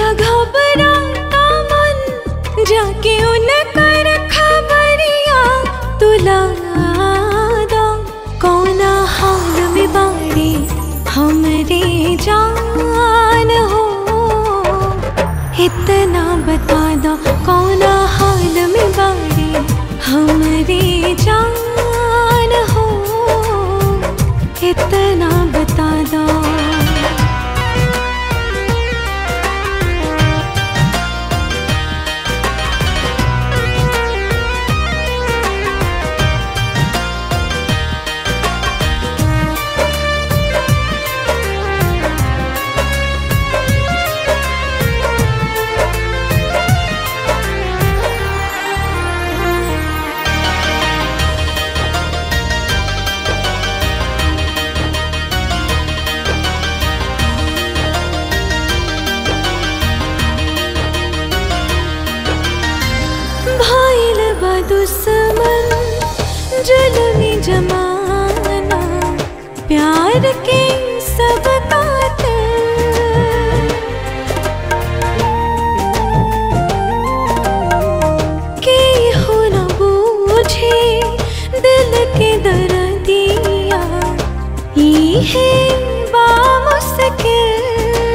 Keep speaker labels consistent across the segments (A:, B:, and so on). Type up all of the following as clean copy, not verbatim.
A: घबराता मन जाके उनकर खबरिया तुला दो। कौना हाल में बाड़ी हमरे जान हो, इतना बता दो। कौना हाल में बाड़ी हमरे जान हो, इतना बता दो। दुश्मन जुल्मी जमाना प्यार के सब कातिल, के हो न बूझे दिल के दर्दिया, ये है बामुश्किल।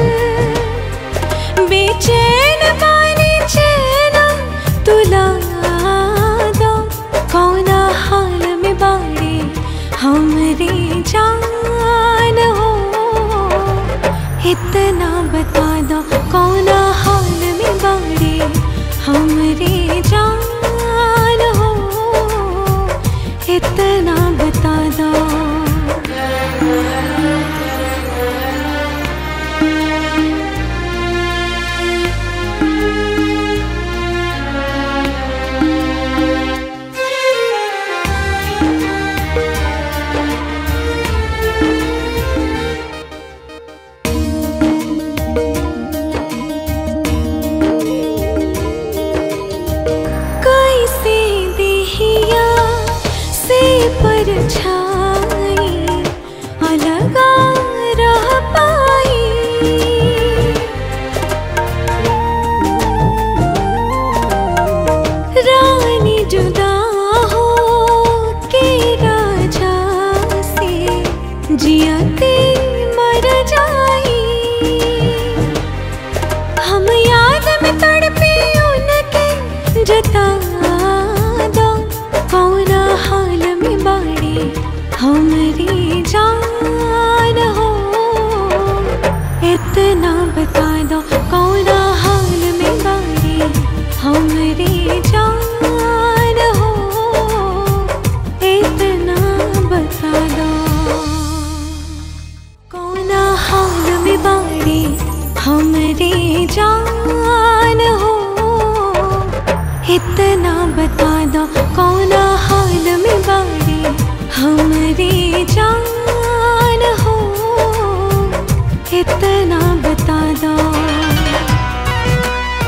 A: बेचैन बानी चैन तुला दो। कौना हाल में बाड़ी हमरे जान हो, इतना बता दो। कौना हाल में बाड़ी हमरे जान हो, इतना बता दो। परछाई अलगा रह पाई, रानी जुदा हो के राजा से जियते मर जाई। हम याद में तड़पे उनके जता दो। कौना हाल में बाड़ी हमरी जान हो, इतना बता दो। कौना हाल में बाड़ी हमरी जान हो, इतना बता दो। कौना हाल में बाड़ी हमरी जान हो, इतना बता दो। कौना हाल में बाड़ी हमरी जान हो, इतना बता दो।